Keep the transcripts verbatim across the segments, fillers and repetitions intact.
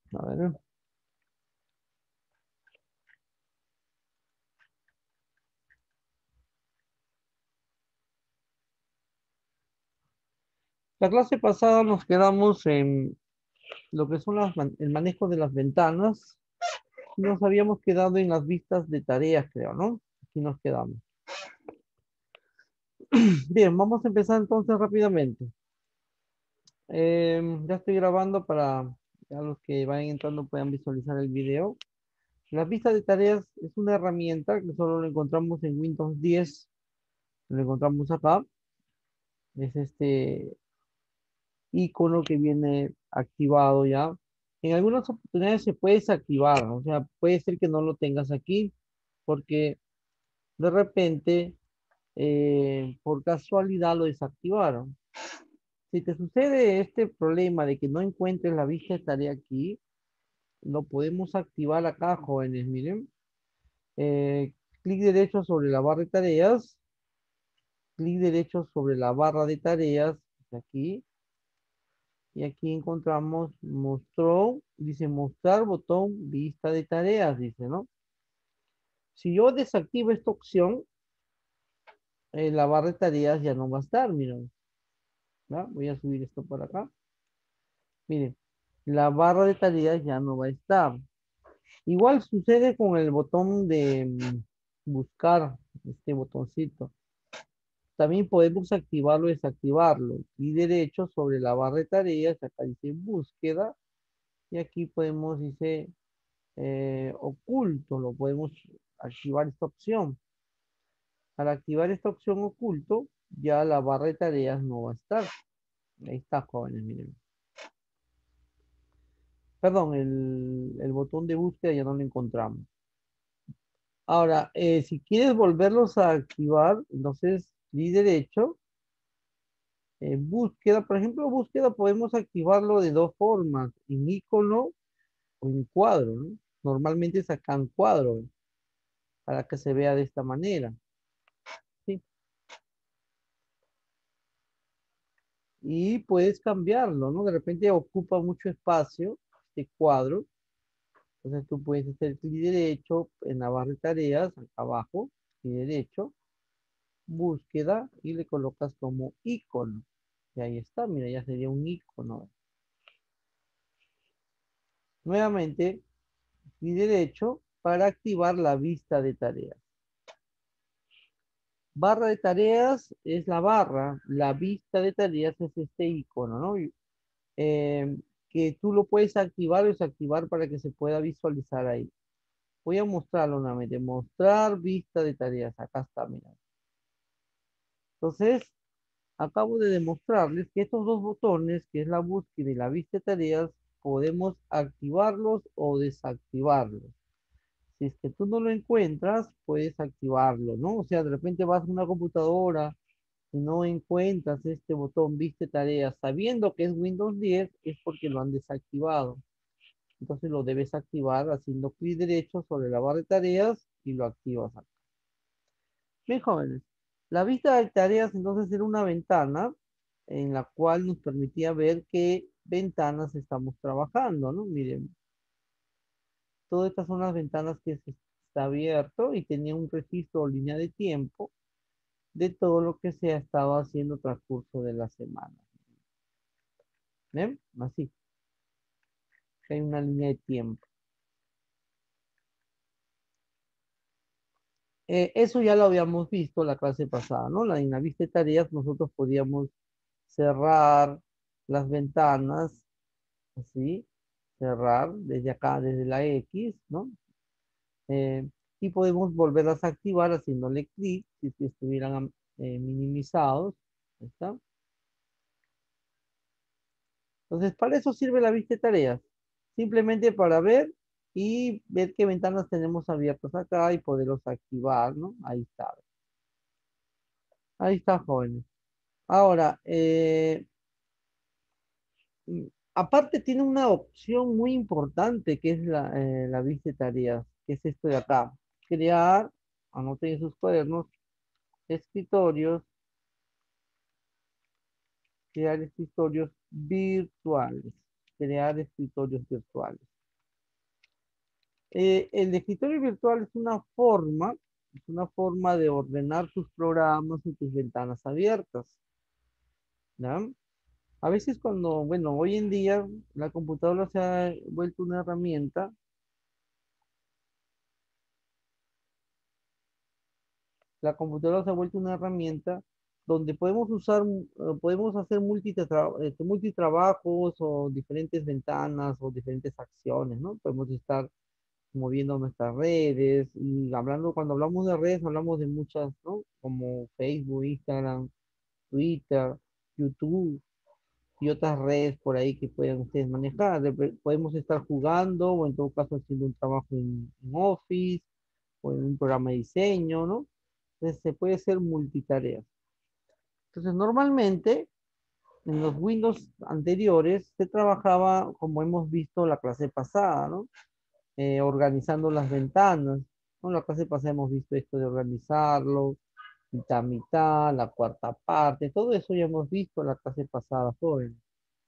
A ver. La clase pasada nos quedamos en lo que son las, man- el manejo de las ventanas. Nos habíamos quedado en las vistas de tareas, creo, ¿no? Aquí nos quedamos. Bien, vamos a empezar entonces rápidamente. Em, ya estoy grabando para ya los que vayan entrando puedan visualizar el video. La vista de tareas es una herramienta que solo lo encontramos en Windows diez. Lo encontramos acá. Es este icono que viene activado ya. En algunas oportunidades se puede desactivar, o sea, puede ser que no lo tengas aquí porque de repente, eh, por casualidad lo desactivaron. Si te sucede este problema de que no encuentres la vista de tarea aquí, lo podemos activar acá, jóvenes, miren. Eh, clic derecho sobre la barra de tareas, clic derecho sobre la barra de tareas, aquí, y aquí encontramos mostró, dice mostrar botón vista de tareas, dice, ¿no? Si yo desactivo esta opción, eh, la barra de tareas ya no va a estar, miren. ¿Va? Voy a subir esto por acá. Miren, la barra de tareas ya no va a estar. Igual sucede con el botón de mm, buscar, este botoncito. También podemos activarlo y desactivarlo. Y derecho sobre la barra de tareas, acá dice búsqueda. Y aquí podemos, dice eh, oculto, lo podemos activar esta opción. Al activar esta opción oculto, ya la barra de tareas no va a estar. Ahí está, jóvenes, miren. Perdón, el, el botón de búsqueda ya no lo encontramos. Ahora, eh, si quieres volverlos a activar, entonces clic derecho, eh, búsqueda, por ejemplo, búsqueda podemos activarlo de dos formas, en icono o en cuadro, ¿no? Normalmente sacan cuadro para que se vea de esta manera, ¿sí? Y puedes cambiarlo, ¿no? De repente ocupa mucho espacio este cuadro, entonces tú puedes hacer clic derecho en la barra de tareas, acá abajo, clic derecho, búsqueda y le colocas como icono. Y ahí está, mira, ya sería un icono. Nuevamente, clic derecho para activar la vista de tareas. Barra de tareas es la barra, la vista de tareas es este icono, ¿no? Y, eh, que tú lo puedes activar o desactivar para que se pueda visualizar ahí. Voy a mostrarlo nuevamente. Mostrar vista de tareas. Acá está, mira. Entonces, acabo de demostrarles que estos dos botones, que es la búsqueda y la vista de tareas, podemos activarlos o desactivarlos. Si es que tú no lo encuentras, puedes activarlo, ¿no? O sea, de repente vas a una computadora y no encuentras este botón viste tareas, sabiendo que es Windows diez, es porque lo han desactivado. Entonces lo debes activar haciendo clic derecho sobre la barra de tareas y lo activas acá. Bien, jóvenes. La vista de tareas entonces era una ventana en la cual nos permitía ver qué ventanas estamos trabajando, ¿no? Miren, todas estas son las ventanas que se está abierto y tenía un registro o línea de tiempo de todo lo que se ha estado haciendo transcurso de la semana. ¿Ven? Así, hay una línea de tiempo. Eh, eso ya lo habíamos visto la clase pasada, ¿no? La, en la vista de tareas nosotros podíamos cerrar las ventanas, así, cerrar desde acá, desde la X, ¿no? Eh, y podemos volverlas a activar haciéndole clic si, si estuvieran eh, minimizados. Ahí está. Entonces, para eso sirve la vista de tareas. Simplemente para ver y ver qué ventanas tenemos abiertas acá y poderlos activar, ¿no? Ahí está. Ahí está, jóvenes. Ahora, eh, mm, aparte tiene una opción muy importante que es la, eh, la vista de tareas, que es esto de acá. Crear, anoten en sus cuadernos, escritorios, crear escritorios virtuales. Crear escritorios virtuales. Eh, el escritorio virtual es una forma, es una forma de ordenar tus programas y tus ventanas abiertas, ¿ya? A veces cuando, bueno, hoy en día la computadora se ha vuelto una herramienta, la computadora se ha vuelto una herramienta donde podemos usar, eh, podemos hacer multitra- este, multitrabajos o diferentes ventanas o diferentes acciones, ¿no? Podemos estar moviendo nuestras redes y hablando, cuando hablamos de redes, hablamos de muchas, ¿no? Como Facebook, Instagram, Twitter, YouTube y otras redes por ahí que puedan ustedes manejar. De- Podemos estar jugando o en todo caso haciendo un trabajo en, en Office o en un programa de diseño, ¿no? Entonces se puede hacer multitareas. Entonces normalmente en los Windows anteriores se trabajaba como hemos visto la clase pasada, ¿no? Eh, organizando las ventanas. ¿No? La clase pasada hemos visto esto de organizarlo, mitad, mitad, la cuarta parte, todo eso ya hemos visto en la clase pasada, joven.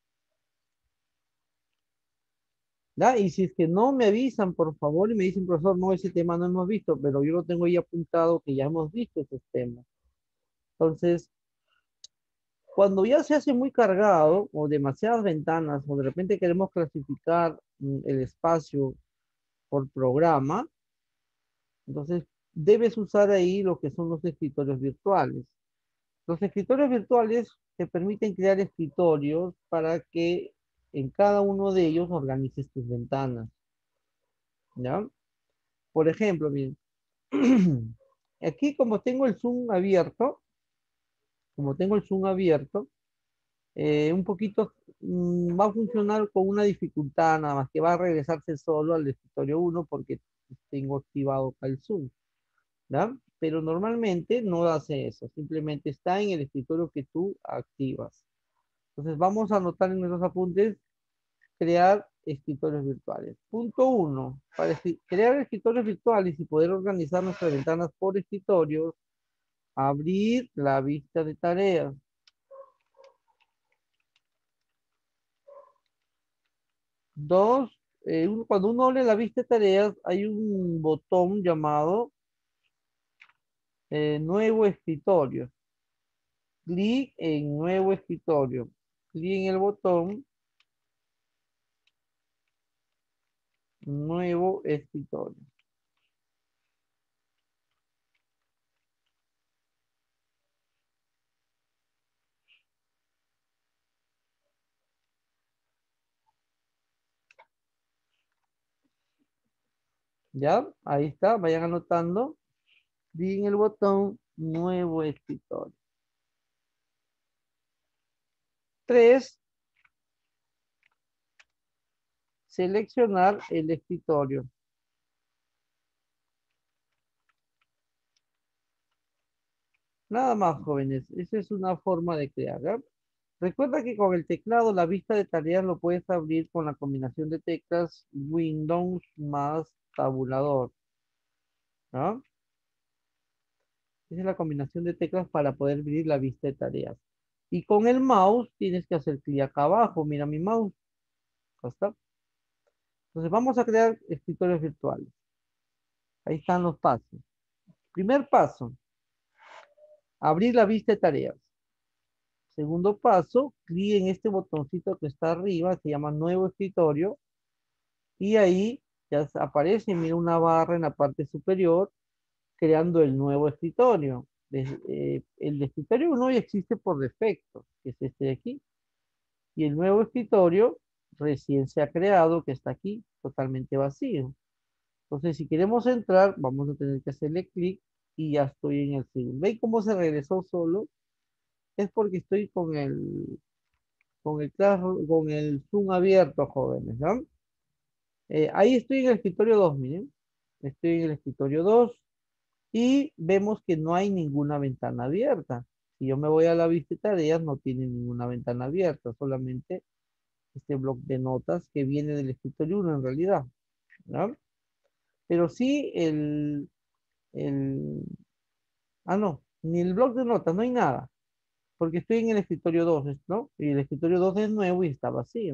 ¿Ya? Y si es que no me avisan, por favor, y me dicen, profesor, no, ese tema no hemos visto, pero yo lo tengo ahí apuntado que ya hemos visto esos temas. Entonces, cuando ya se hace muy cargado o demasiadas ventanas o de repente queremos clasificar mm, el espacio por programa, entonces debes usar ahí lo que son los escritorios virtuales. Los escritorios virtuales te permiten crear escritorios para que en cada uno de ellos organices tus ventanas, ¿ya? Por ejemplo, miren, aquí como tengo el Zoom abierto, como tengo el Zoom abierto, eh, un poquito mm, va a funcionar con una dificultad nada más, que va a regresarse solo al escritorio uno porque tengo activado acá el Zoom, ¿ya? Pero normalmente no hace eso, simplemente está en el escritorio que tú activas. Entonces vamos a anotar en nuestros apuntes, crear escritorios virtuales. Punto uno, para escri- crear escritorios virtuales y poder organizar nuestras ventanas por escritorios, abrir la vista de tareas. Dos, eh, uno- cuando uno abre la vista de tareas, hay un botón llamado eh, nuevo escritorio. Clic en nuevo escritorio. Clic en el botón nuevo escritorio. ¿Ya? Ahí está, vayan anotando. Clic en el botón nuevo escritorio. Tres, seleccionar el escritorio. Nada más, jóvenes. Esa es una forma de crear, ¿ya? Recuerda que con el teclado la vista de tareas lo puedes abrir con la combinación de teclas Windows más tabulador, ¿no? Esa es la combinación de teclas para poder abrir la vista de tareas. Y con el mouse tienes que hacer clic acá abajo. Mira mi mouse. Acá está. Entonces vamos a crear escritorios virtuales. Ahí están los pasos. Primer paso, abrir la vista de tareas. Segundo paso, clic en este botoncito que está arriba, se llama nuevo escritorio, y ahí ya aparece, mira una barra en la parte superior, creando el nuevo escritorio. Des- eh, el escritorio uno ya existe por defecto, que es este de aquí, y el nuevo escritorio recién se ha creado, que está aquí, totalmente vacío. Entonces, si queremos entrar, vamos a tener que hacerle clic y ya estoy en el segundo. ¿Veis cómo se regresó solo? Es porque estoy con el con el, Classroom- con el Zoom abierto, jóvenes, ¿no? Eh, ahí estoy en el escritorio dos, miren. Estoy en el escritorio dos y vemos que no hay ninguna ventana abierta. Si yo me voy a la vista de tareas, no tiene ninguna ventana abierta, solamente este bloc de notas que viene del escritorio uno en realidad, ¿no? Pero sí el, el... Ah, no, ni el bloc de notas, no hay nada, porque estoy en el escritorio dos, ¿no? Y el escritorio dos es nuevo y está vacío.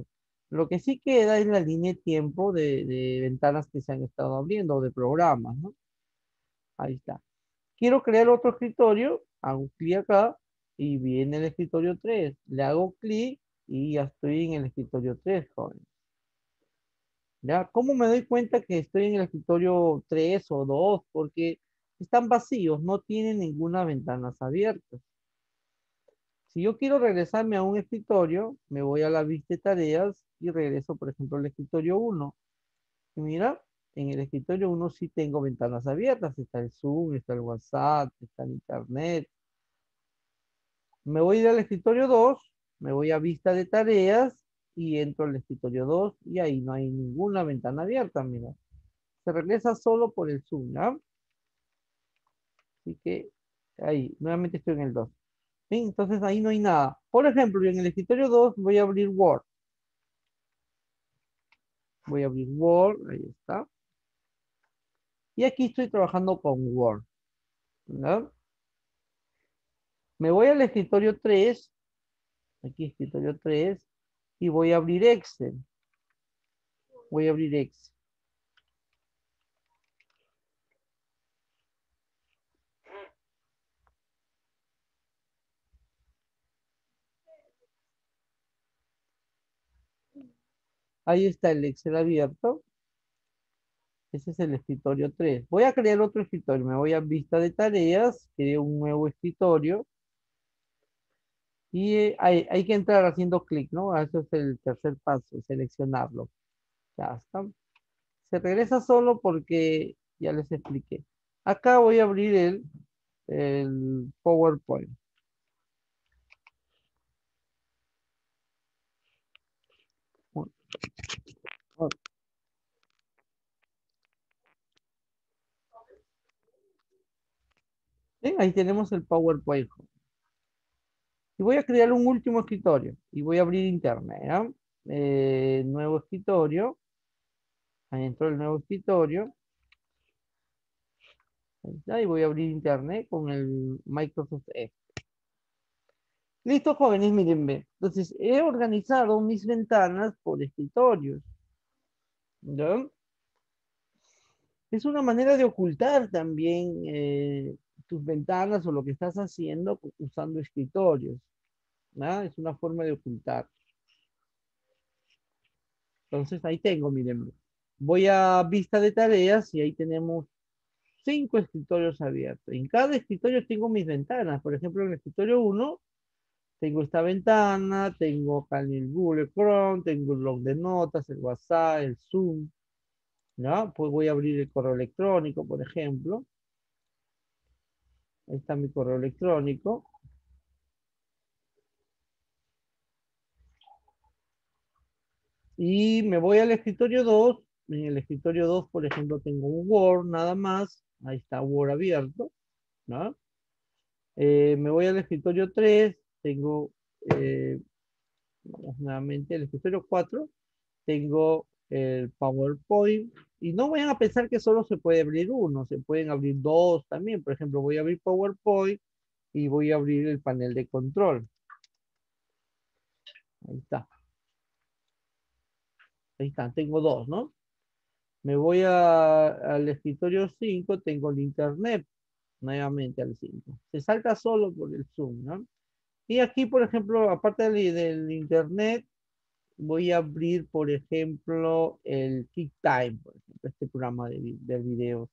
Lo que sí queda es la línea de tiempo de, de ventanas que se han estado abriendo o de programas, ¿no? Ahí está. Quiero crear otro escritorio, hago clic acá y viene el escritorio tres. Le hago clic y ya estoy en el escritorio tres, joven. ¿Ya? ¿Cómo me doy cuenta que estoy en el escritorio tres o dos? Porque están vacíos, no tienen ninguna ventanas abiertas. Si yo quiero regresarme a un escritorio, me voy a la vista de tareas y regreso, por ejemplo, al escritorio uno. Y mira, en el escritorio uno sí tengo ventanas abiertas. Está el Zoom, está el WhatsApp, está el Internet. Me voy a ir al escritorio dos, me voy a vista de tareas y entro al escritorio dos y ahí no hay ninguna ventana abierta, mira. Se regresa solo por el Zoom, ¿ya? Así que ahí, nuevamente estoy en el dos. ¿Sí? Entonces ahí no hay nada. Por ejemplo, yo en el escritorio dos voy a abrir Word. Voy a abrir Word, ahí está. Y aquí estoy trabajando con Word, ¿no? Me voy al escritorio tres, aquí escritorio tres, y voy a abrir Excel. Voy a abrir Excel. Ahí está el Excel abierto. Ese es el escritorio tres. Voy a crear otro escritorio. Me voy a vista de tareas, creo un nuevo escritorio. Y eh, hay, hay que entrar haciendo clic, ¿no? Ese es el tercer paso, seleccionarlo. Ya está. Se regresa solo porque ya les expliqué. Acá voy a abrir el, el PowerPoint. Bueno, ¿sí? Ahí tenemos el PowerPoint. Y voy a crear un último escritorio. Y voy a abrir internet, ¿ya? Eh, nuevo escritorio. Ahí entró el nuevo escritorio. Ahí está, y voy a abrir internet con el Microsoft Edge. Listo, jóvenes, miren, ve. Entonces, he organizado mis ventanas por escritorios. ¿Ya? Es una manera de ocultar también eh, tus ventanas o lo que estás haciendo usando escritorios. ¿Ya? Es una forma de ocultar. Entonces, ahí tengo, miren. Voy a vista de tareas y ahí tenemos cinco escritorios abiertos. En cada escritorio tengo mis ventanas. Por ejemplo, en el escritorio uno tengo esta ventana, tengo acá el Google Chrome, tengo el blog de notas, el WhatsApp, el Zoom, ¿no? Pues voy a abrir el correo electrónico, por ejemplo. Ahí está mi correo electrónico. Y me voy al escritorio dos. En el escritorio dos, por ejemplo, tengo un Word nada más. Ahí está Word abierto, ¿no? Eh, me voy al escritorio tres. Tengo eh, nuevamente el escritorio cuatro. Tengo el PowerPoint. Y no vayan a pensar que solo se puede abrir uno, se pueden abrir dos también. Por ejemplo, voy a abrir PowerPoint y voy a abrir el panel de control. Ahí está. Ahí está, tengo dos, ¿no? Me voy a- al escritorio cinco, tengo el internet, nuevamente al cinco. Se salta solo por el Zoom, ¿no? Y aquí, por ejemplo, aparte del, del internet, voy a abrir, por ejemplo, el QuickTime, por ejemplo, este programa de, vi- de videos.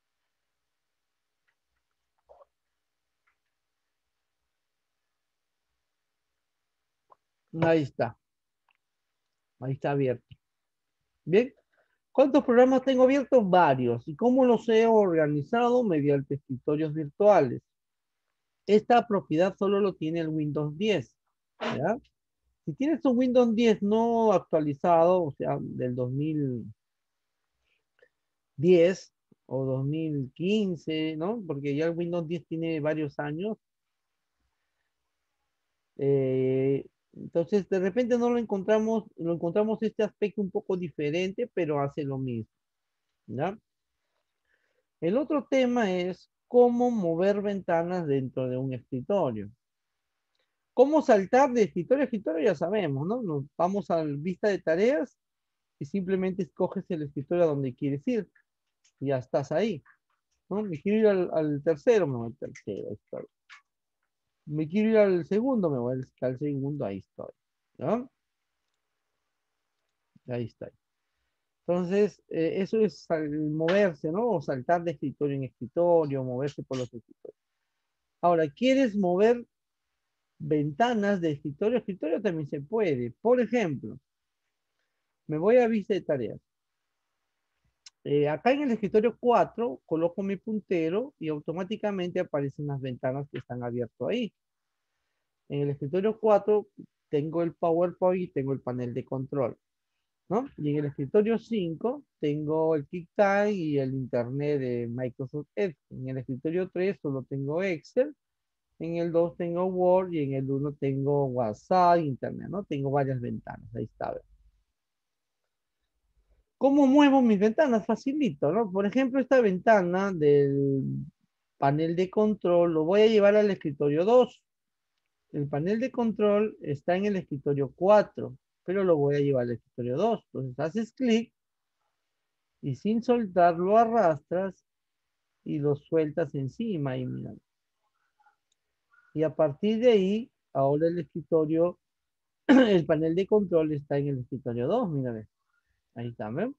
Ahí está, ahí está abierto. Bien, ¿cuántos programas tengo abiertos? Varios. ¿Y cómo los he organizado? Mediante escritorios virtuales. Esta propiedad solo lo tiene el Windows diez, ¿ya? Si tienes un Windows diez no actualizado, o sea, del dos mil diez o dos mil quince, ¿no? Porque ya el Windows diez tiene varios años. eh, entonces, de repente no lo encontramos, lo encontramos este aspecto un poco diferente, pero hace lo mismo, ¿ya? El otro tema es cómo mover ventanas dentro de un escritorio. ¿Cómo saltar de escritorio a escritorio? Ya sabemos, ¿no? Nos vamos a la vista de tareas y simplemente escoges el escritorio a donde quieres ir. Y ya estás ahí, ¿no? Me quiero ir al, al tercero, me voy al tercero, ahí estoy. Me quiero ir al segundo, me voy al, al segundo, ahí estoy. ¿No? Ahí está. Entonces, eh, eso es sal- moverse, ¿no? O saltar de escritorio en escritorio, moverse por los escritorios. Ahora, ¿quieres mover ventanas de escritorio a escritorio? También se puede. Por ejemplo, me voy a vista de tareas. Eh, acá en el escritorio cuatro coloco mi puntero y automáticamente aparecen las ventanas que están abiertas ahí. En el escritorio cuatro tengo el PowerPoint y tengo el panel de control, ¿no? Y en el escritorio cinco tengo el QuickTime y el Internet de Microsoft Edge. En el escritorio tres solo tengo Excel. En el dos tengo Word y en el uno tengo WhatsApp, Internet, ¿no? Tengo varias ventanas. Ahí está. ¿Cómo muevo mis ventanas? Facilito, ¿no? Por ejemplo, esta ventana del panel de control lo voy a llevar al escritorio dos. El panel de control está en el escritorio cuatro, pero lo voy a llevar al escritorio dos. Entonces haces clic y sin soltar lo arrastras y lo sueltas encima y mira. Y a partir de ahí, ahora el escritorio, el panel de control está en el escritorio dos, mira, ve. Ahí está, ¿ven?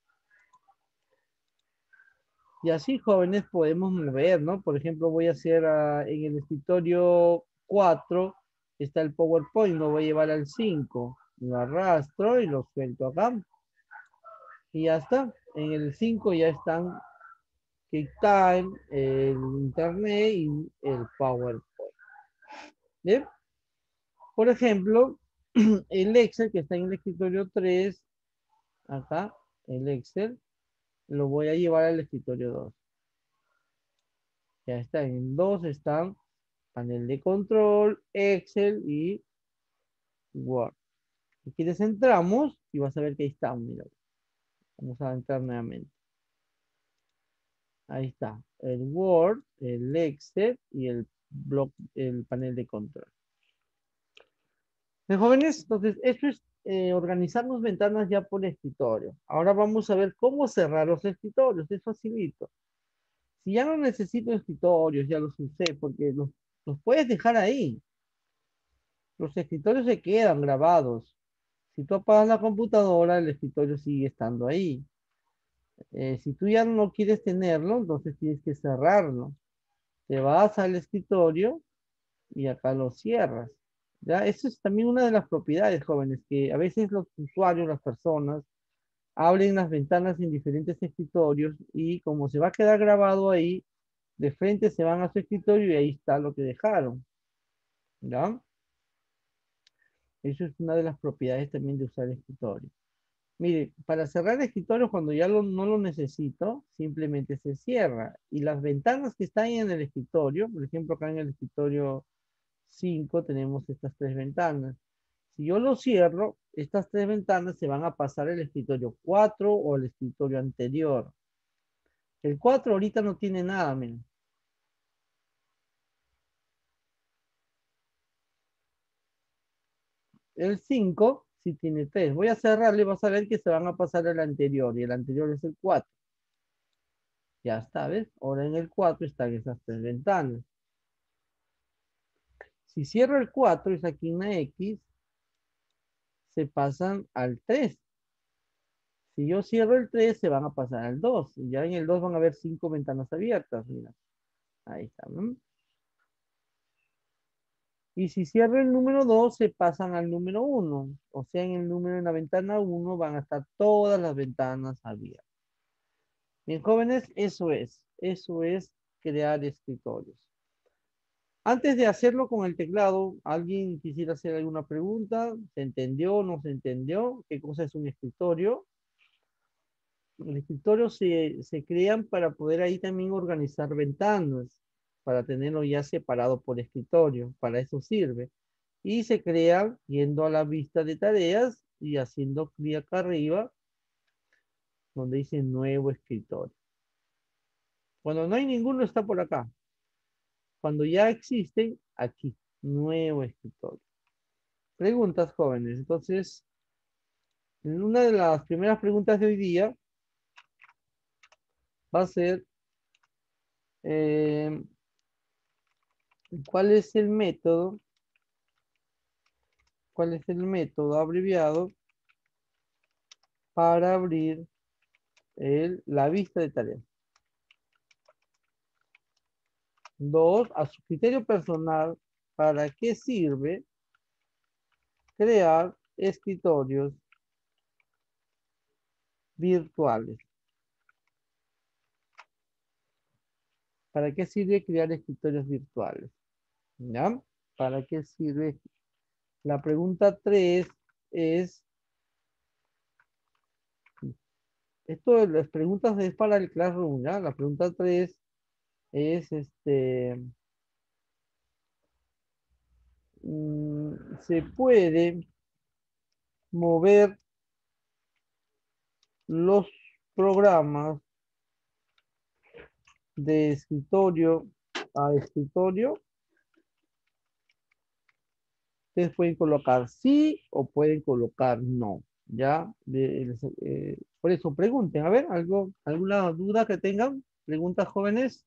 Y así, jóvenes, podemos mover, ¿no? Por ejemplo, voy a hacer ah, en el escritorio cuatro, está el PowerPoint, lo voy a llevar al cinco, lo arrastro y lo suelto acá. Y ya está. En el cinco ya están QuickTime, el Internet y el PowerPoint. ¿Bien? Por ejemplo, el Excel que está en el escritorio tres, acá, el Excel, lo voy a llevar al escritorio dos. Ya está, en dos están panel de control, Excel y Word. Aquí descentramos y vas a ver que ahí está. Mira, vamos a entrar nuevamente. Ahí está, el Word, el Excel y el bloc, el panel de control. Bien, jóvenes, entonces esto es eh, organizarnos ventanas ya por escritorio. Ahora vamos a ver cómo cerrar los escritorios. Es facilito. Si ya no necesito escritorios, ya los usé, porque los, los puedes dejar ahí. Los escritorios se quedan grabados. Si tú apagas la computadora, el escritorio sigue estando ahí. Eh, si tú ya no quieres tenerlo, entonces tienes que cerrarlo. Te vas al escritorio y acá lo cierras. ¿Ya? Eso es también una de las propiedades, jóvenes, que a veces los usuarios, las personas, abren las ventanas en diferentes escritorios y como se va a quedar grabado ahí, de frente se van a su escritorio y ahí está lo que dejaron. ¿Ya? Eso es una de las propiedades también de usar escritorio. Mire, para cerrar el escritorio cuando ya lo- no lo necesito, simplemente se cierra. Y las ventanas que están en el escritorio, por ejemplo, acá en el escritorio cinco tenemos estas tres ventanas. Si yo lo cierro, estas tres ventanas se van a pasar al escritorio cuatro o al escritorio anterior. El cuatro ahorita no tiene nada, miren. El cinco sí tiene tres. Voy a cerrarle y vas a ver que se van a pasar al anterior. Y el anterior es el cuatro. Ya está, ¿ves? Ahora en el cuatro están esas tres ventanas. Si cierro el cuatro, es aquí una X, se pasan al tres. Si yo cierro el tres, se van a pasar al dos. Y ya en el dos van a haber cinco ventanas abiertas. Mira, ahí está, ¿no? Y si cierro el número dos, se pasan al número uno. O sea, en el número en la ventana uno van a estar todas las ventanas abiertas. Bien, jóvenes, eso es. Eso es crear escritorios. Antes de hacerlo con el teclado, ¿alguien quisiera hacer alguna pregunta? ¿Se entendió? ¿No se entendió? ¿Qué cosa es un escritorio? El escritorio se, se crean para poder ahí también organizar ventanas, para tenerlo ya separado por escritorio. Para eso sirve. Y se crea yendo a la vista de tareas y haciendo clic acá arriba, donde dice nuevo escritorio. Cuando no hay ninguno, está por acá. Cuando ya existen, aquí. nuevo escritorio. Preguntas, jóvenes. Entonces, en una de las primeras preguntas de hoy día va a ser, eh, ¿cuál es el método? ¿Cuál es el método abreviado para abrir el- la vista de tareas? Dos, a su criterio personal, ¿para qué sirve crear escritorios virtuales? ¿Para qué sirve crear escritorios virtuales? ¿Ya? ¿Para qué sirve? La pregunta tres es, esto de las preguntas es para el Classroom, ¿ya? La pregunta tres es, este, mm, ¿se puede mover los programas de escritorio a escritorio? Ustedes pueden colocar sí o pueden colocar no, ¿ya? De- eh, por eso pregunten, a ver, algo, alguna duda que tengan, preguntas jóvenes.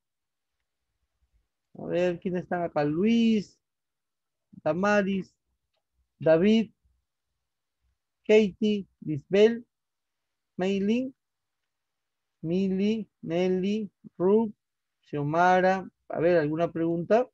A ver, ¿quiénes están acá? Luis, Damaris, David, Katie, Lisbel, Maylin, Mili, Nelly, Ruth, Xiomara. A ver, ¿alguna pregunta?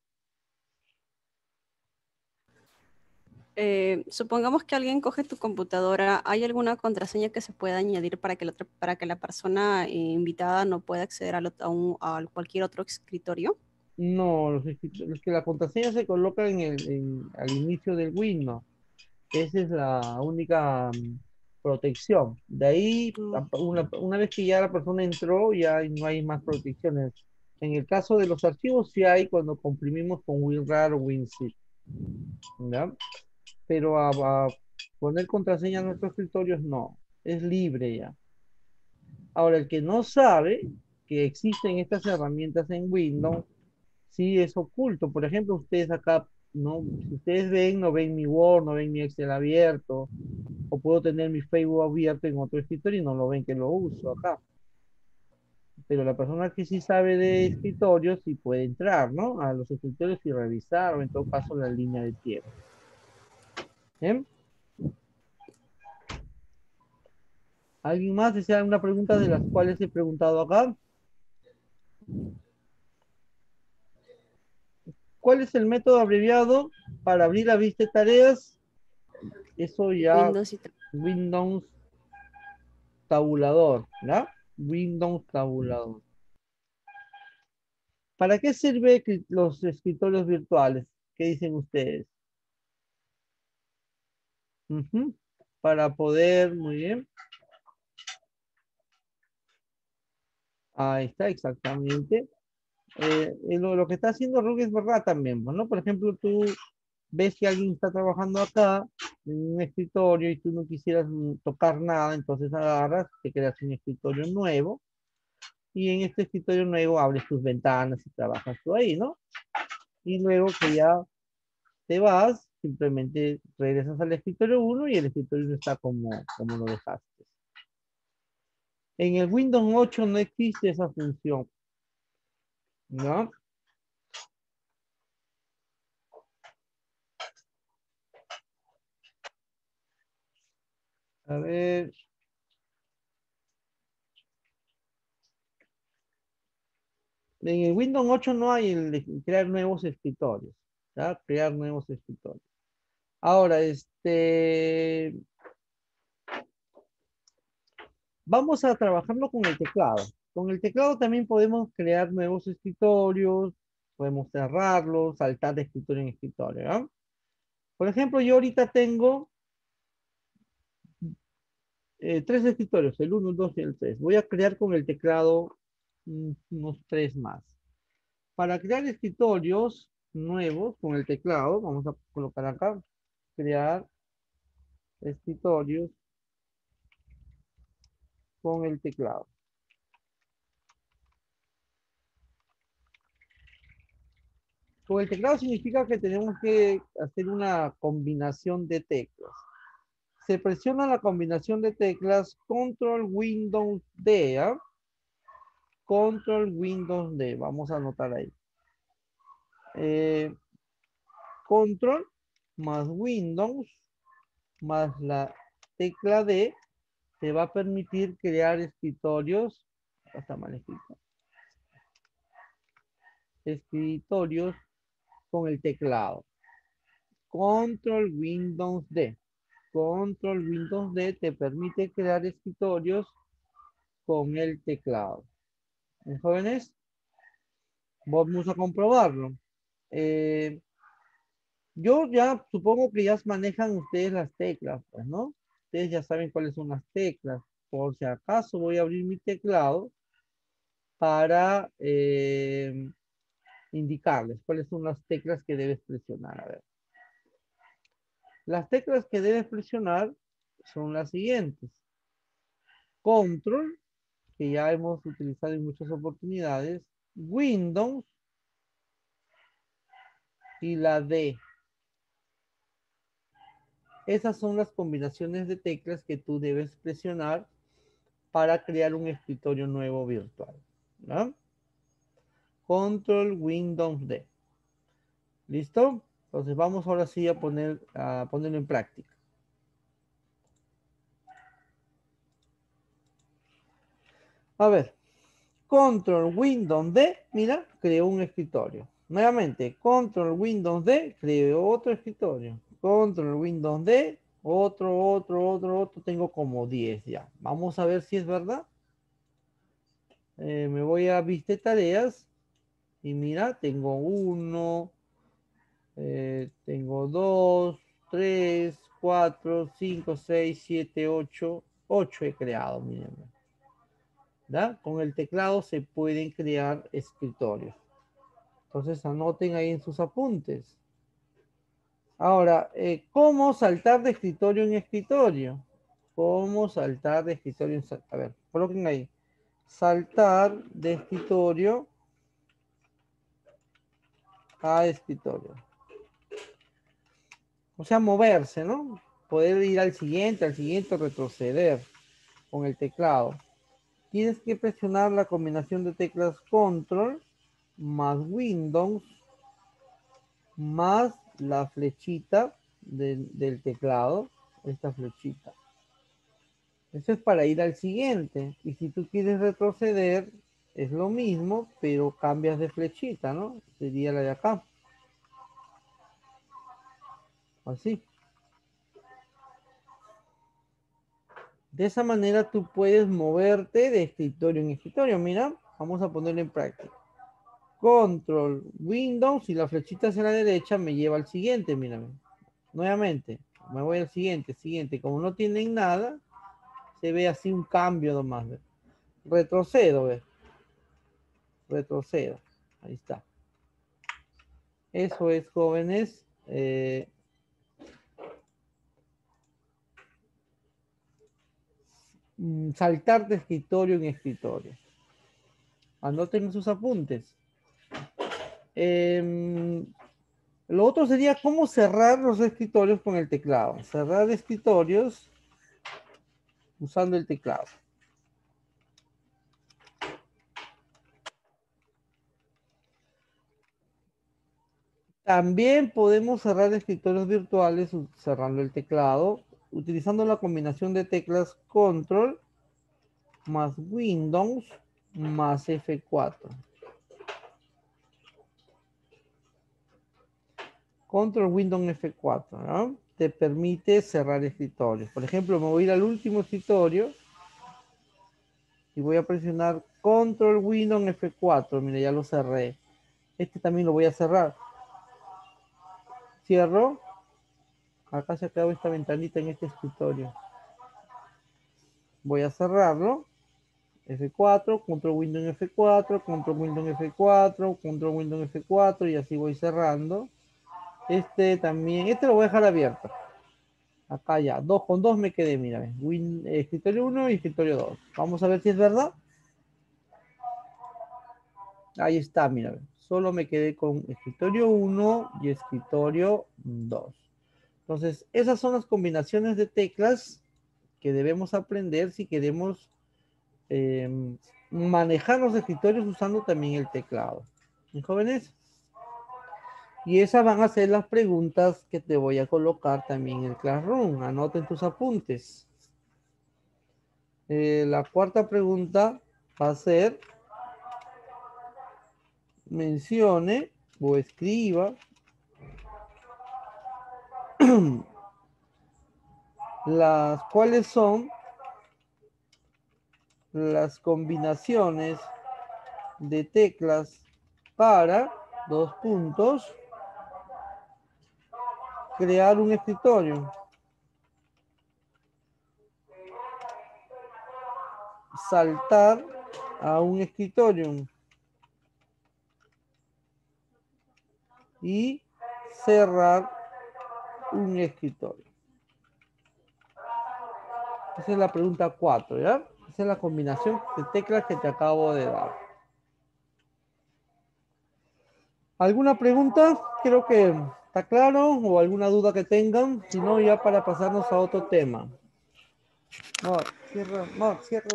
Eh, supongamos que alguien coge tu computadora, ¿hay alguna contraseña que se pueda añadir para que la, otra- para que la persona eh, invitada no pueda acceder al ot- a, un- a cualquier otro escritorio? No, los, escrit- es que la contraseña se coloca en el, en- al inicio del Windows. Esa es la única mm, protección. De ahí, Mm. a- una, una vez que ya la persona entró, ya no hay más protecciones. En el caso de los archivos, sí hay cuando comprimimos con WinRAR o WinZip, ¿ya? Pero a, a poner contraseña en nuestros escritorios, no. Es libre ya. Ahora, el que no sabe que existen estas herramientas en Windows, sí es oculto. Por ejemplo, ustedes acá, no, si ustedes ven, no ven mi Word, no ven mi Excel abierto, o puedo tener mi Facebook abierto en otro escritorio y no lo ven que lo uso acá. Pero la persona que sí sabe de escritorios sí puede entrar, ¿no? A los escritorios y revisar, o en todo caso la línea de tiempo. ¿Bien? ¿Alguien más desea alguna pregunta de las cuales he preguntado acá? ¿Cuál es el método abreviado para abrir la vista de tareas? Eso ya, Windows y tal. Windows tabulador, ¿ya? Windows tabulador. ¿Para qué sirve que- los escritorios virtuales? ¿Qué dicen ustedes? Ujú. Para poder, muy bien. Ahí está, exactamente. Eh, eh, lo, lo que está haciendo Rook es verdad también, pues, ¿no? Por ejemplo, tú ves que alguien está trabajando acá en un escritorio y tú no quisieras mm, tocar nada, entonces agarras, te creas un escritorio nuevo y en este escritorio nuevo abres tus ventanas y trabajas tú ahí, ¿no? Y luego que ya te vas, simplemente regresas al escritorio uno y el escritorio uno está como, como lo dejaste. En el Windows ocho no existe esa función, ¿no? A ver, en el Windows ocho no hay el de crear nuevos escritorios, ¿ya? Crear nuevos escritorios. Ahora, este, vamos a trabajarlo con el teclado. Con el teclado también podemos crear nuevos escritorios, podemos cerrarlos, saltar de escritorio en escritorio, ¿ya? Por ejemplo, yo ahorita tengo eh, tres escritorios, el uno, el dos y el tres. Voy a crear con el teclado mm, unos tres más. Para crear escritorios nuevos con el teclado, vamos a colocar acá, crear escritorios con el teclado. Con el teclado significa que tenemos que hacer una combinación de teclas. Se presiona la combinación de teclas Control Windows D, ¿ah? Control Windows D, vamos a anotar ahí. Eh, Control más Windows más la tecla D te va a permitir crear escritorios, acá está mal escrito, escritorios con el teclado. Control Windows D. Control Windows D te permite crear escritorios con el teclado. ¿Eh, jóvenes? Vamos a comprobarlo. Eh, yo ya supongo que ya manejan ustedes las teclas, pues, ¿no? Ustedes ya saben cuáles son las teclas. Por si acaso voy a abrir mi teclado para eh, indicarles cuáles son las teclas que debes presionar. A ver. Las teclas que debes presionar son las siguientes. Control, que ya hemos utilizado en muchas oportunidades. Windows y la D. Esas son las combinaciones de teclas que tú debes presionar para crear un escritorio nuevo virtual, ¿no? Control Windows D. ¿Listo? Entonces vamos ahora sí a, poner, a ponerlo en práctica. A ver, Control Windows D, mira, creó un escritorio. Nuevamente, Control Windows D, creó otro escritorio. Control Windows D, otro, otro, otro, otro, tengo como diez ya. Vamos a ver si es verdad. Eh, me voy a viste tareas y mira, tengo uno, eh, tengo dos, tres, cuatro, cinco, seis, siete, ocho, ocho he creado, miren. ¿Da? Con el teclado se pueden crear escritorios. Entonces anoten ahí en sus apuntes. Ahora, eh, ¿cómo saltar de escritorio en escritorio? ¿Cómo saltar de escritorio en escritorio? A ver, coloquen ahí. Saltar de escritorio a escritorio. O sea, moverse, ¿no? Poder ir al siguiente, al siguiente, retroceder con el teclado. Tienes que presionar la combinación de teclas Control más Windows más la flechita de, del teclado, esta flechita. Eso es para ir al siguiente. Y si tú quieres retroceder, es lo mismo, pero cambias de flechita, ¿no? Sería la de acá. Así. De esa manera tú puedes moverte de escritorio en escritorio. Mira, vamos a ponerlo en práctica. Control, Windows y la flechita hacia la derecha me lleva al siguiente, mírame. Nuevamente, me voy al siguiente, siguiente. Como no tienen nada, se ve así un cambio nomás. ¿Ve? Retrocedo, ¿ve? Retrocedo. Ahí está. Eso es, jóvenes. Eh, saltar de escritorio en escritorio. Anoten sus apuntes. Eh, lo otro sería cómo cerrar los escritorios con el teclado. Cerrar escritorios usando el teclado. También podemos cerrar escritorios virtuales cerrando el teclado, utilizando la combinación de teclas Control más Windows más F cuatro. Control Windows F cuatro, ¿no? Te permite cerrar escritorios. Por ejemplo, me voy a ir al último escritorio y voy a presionar Control Windows F cuatro. Mira, ya lo cerré. Este también lo voy a cerrar. Cierro. Acá se acaba esta ventanita en este escritorio. Voy a cerrarlo. F cuatro, Control Windows F cuatro, Control Windows F cuatro, Control Windows F cuatro y así voy cerrando. Este también, este lo voy a dejar abierto. Acá ya, dos con dos me quedé, mira, Win, eh, escritorio uno y escritorio dos. Vamos a ver si es verdad. Ahí está, mira, solo me quedé con escritorio uno y escritorio dos. Entonces, esas son las combinaciones de teclas que debemos aprender si queremos eh, manejar los escritorios usando también el teclado. ¿Mis jóvenes? Y esas van a ser las preguntas que te voy a colocar también en el Classroom. Anoten tus apuntes. Eh, la cuarta pregunta va a ser, mencione o escriba las cuáles son las combinaciones de teclas para dos puntos crear un escritorio, saltar a un escritorio y cerrar un escritorio. Esa es la pregunta cuatro, ¿ya? Esa es la combinación de teclas que te acabo de dar. ¿Alguna pregunta? Creo que está claro, o alguna duda que tengan, si no, ya para pasarnos a otro tema. No, cierra, no, cierra.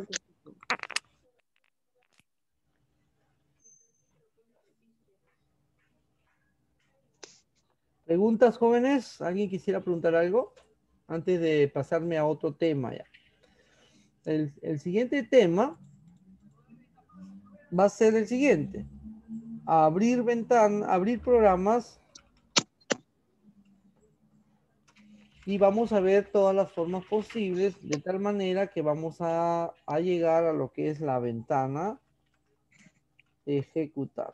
¿Preguntas, jóvenes? ¿Alguien quisiera preguntar algo? Antes de pasarme a otro tema ya. El, el siguiente tema va a ser el siguiente. Abrir ventanas, abrir programas. Y vamos a ver todas las formas posibles, de tal manera que vamos a, a llegar a lo que es la ventana ejecutar.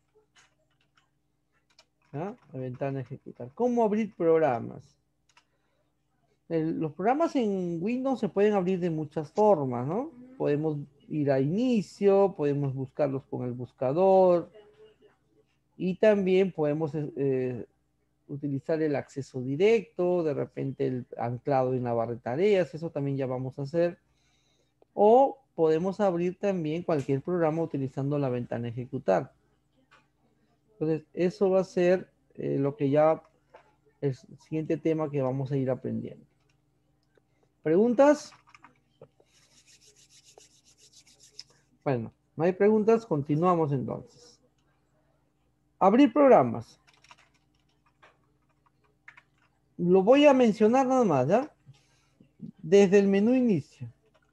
¿Ah? La ventana ejecutar. ¿Cómo abrir programas? El, los programas en Windows se pueden abrir de muchas formas, ¿no? Podemos ir a inicio, podemos buscarlos con el buscador y también podemos eh, utilizar el acceso directo, de repente el anclado en la barra de tareas, eso también ya vamos a hacer. O podemos abrir también cualquier programa utilizando la ventana ejecutar. Entonces, eso va a ser eh, lo que ya es el siguiente tema que vamos a ir aprendiendo. ¿Preguntas? Bueno, no hay preguntas, continuamos entonces. Abrir programas. Lo voy a mencionar nada más, ¿ya? Desde el menú inicio.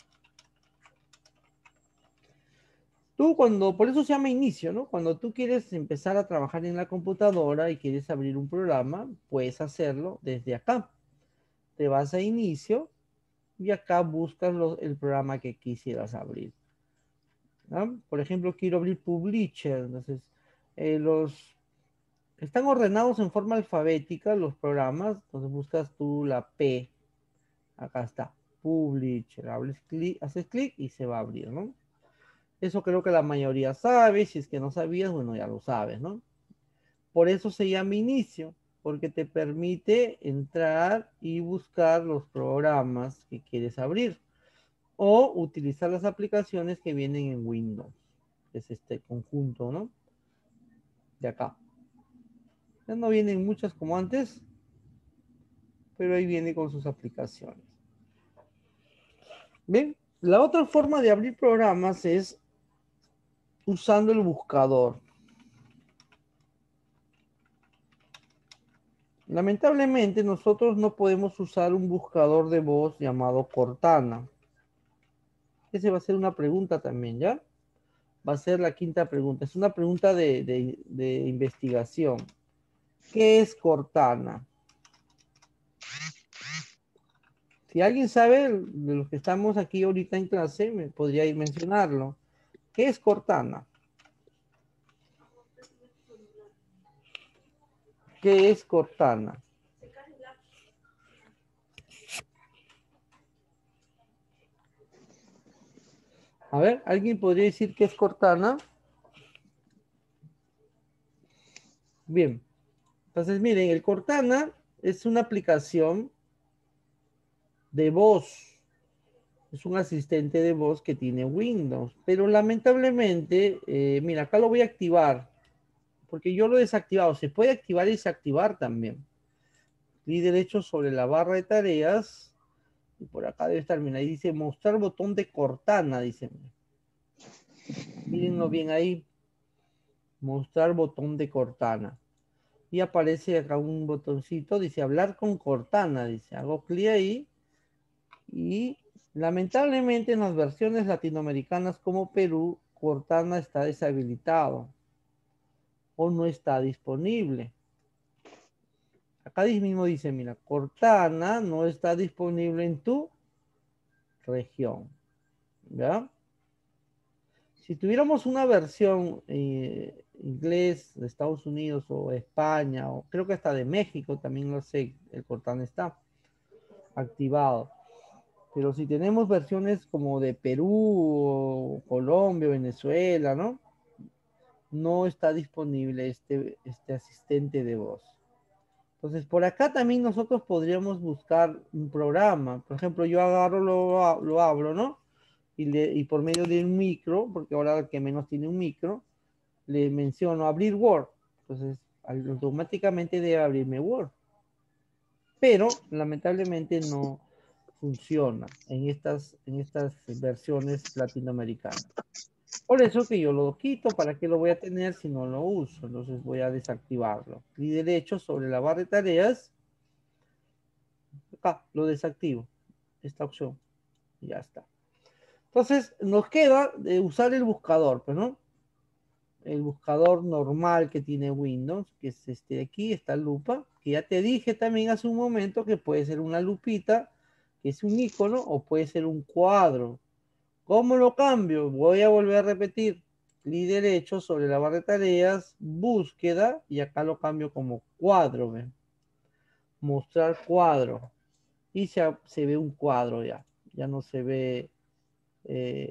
Tú cuando, por eso se llama inicio, ¿no? Cuando tú quieres empezar a trabajar en la computadora y quieres abrir un programa, puedes hacerlo desde acá. Te vas a inicio y acá buscas los, el programa que quisieras abrir. ¿No? Por ejemplo, quiero abrir Publisher. Entonces, eh, los están ordenados en forma alfabética los programas. Entonces buscas tú la P. Acá está. Publisher. Haces clic, haces clic y se va a abrir, ¿no? Eso creo que la mayoría sabe. Si es que no sabías, bueno, ya lo sabes, ¿no? Por eso se llama inicio, porque te permite entrar y buscar los programas que quieres abrir o utilizar las aplicaciones que vienen en Windows. Es este conjunto, ¿no? De acá. Ya no vienen muchas como antes, pero ahí viene con sus aplicaciones. Bien, la otra forma de abrir programas es usando el buscador. Lamentablemente nosotros no podemos usar un buscador de voz llamado Cortana. Esa va a ser una pregunta también, ¿ya? Va a ser la quinta pregunta. Es una pregunta de, de, de investigación. ¿Qué es Cortana? Si alguien sabe de los que estamos aquí ahorita en clase, me podría ir mencionarlo. ¿Qué es Cortana? ¿Qué es Cortana? A ver, ¿alguien podría decir qué es Cortana? Bien. Entonces, miren, el Cortana es una aplicación de voz. Es un asistente de voz que tiene Windows. Pero lamentablemente, eh, mira, acá lo voy a activar. porque yo lo he desactivado. Se puede activar y desactivar también. Clic derecho sobre la barra de tareas. Y por acá debe estar, mira, ahí dice mostrar botón de Cortana, dice. Mírenlo bien ahí. Mostrar botón de Cortana. Y aparece acá un botoncito, dice hablar con Cortana, dice. Hago clic ahí. Y lamentablemente en las versiones latinoamericanas como Perú, Cortana está deshabilitado. O no está disponible. Acá mismo dice, mira, Cortana no está disponible en tu región. ¿Ya? Si tuviéramos una versión eh, inglés de Estados Unidos o España, o creo que hasta de México también lo sé, el Cortana está activado. Pero si tenemos versiones como de Perú, o Colombia, Venezuela, ¿no? No está disponible este, este asistente de voz. Entonces, por acá también nosotros podríamos buscar un programa. Por ejemplo, yo agarro, lo, lo abro, ¿no? Y, le, y por medio de un micro, porque ahora el que menos tiene un micro, le menciono abrir Word. Entonces, automáticamente debe abrirme Word. Pero, lamentablemente, no funciona en estas, en estas versiones latinoamericanas. Por eso que yo lo quito, ¿para qué lo voy a tener si no lo uso? Entonces voy a desactivarlo. Clic derecho sobre la barra de tareas. Acá lo desactivo. Esta opción. Ya está. Entonces nos queda de usar el buscador, pues, ¿no? El buscador normal que tiene Windows, que es este de aquí, esta lupa, que ya te dije también hace un momento que puede ser una lupita, que es un icono, o puede ser un cuadro. ¿Cómo lo cambio? Voy a volver a repetir. Clic derecho sobre la barra de tareas, búsqueda, y acá lo cambio como cuadro. ¿Ven? Mostrar cuadro. Y se, se ve un cuadro ya. Ya no se ve eh,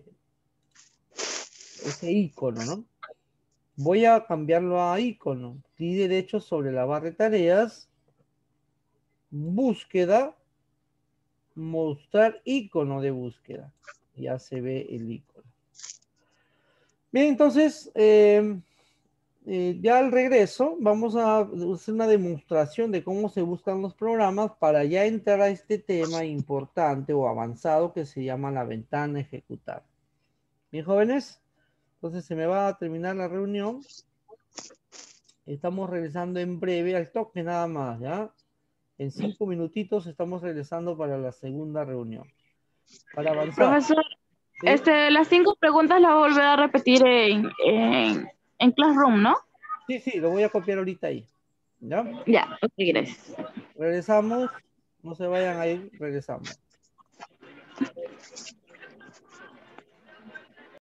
ese icono, ¿no? Voy a cambiarlo a icono. Clic derecho sobre la barra de tareas, búsqueda, mostrar icono de búsqueda. Ya se ve el icono. Bien, entonces, eh, eh, ya al regreso vamos a hacer una demostración de cómo se buscan los programas para ya entrar a este tema importante o avanzado que se llama la ventana ejecutar. Bien, jóvenes, entonces se me va a terminar la reunión. Estamos regresando en breve, al toque nada más, ¿ya? En cinco minutitos estamos regresando para la segunda reunión. Para avanzar. Profesor, ¿Sí? este, las cinco preguntas las voy a volver a repetir en, en, en Classroom, ¿no? Sí, sí, lo voy a copiar ahorita ahí. ¿Ya? Ya, ok, gracias. Regresamos. No se vayan a ir, regresamos.